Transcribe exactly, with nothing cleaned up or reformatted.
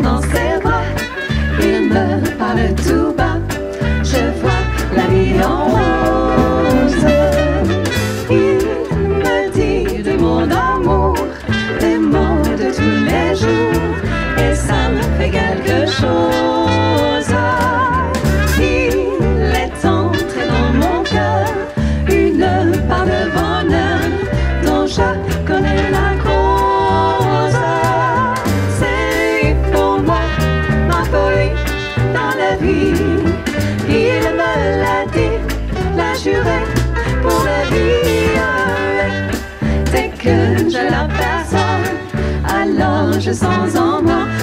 m'emporte dans ses bras. Il me parle tout bas, je vois la vie en rose. Il me dit des mots d'amour, des mots de tous les jours, et ça me fait quelque chose. Il est entré dans mon cœur une part de bonheur dont je connais la cause. C'est pour moi ma folie dans la vie. Il me l'a dit, l'a juré pour la vie. Dès que je l'aperçois, alors je sens en moi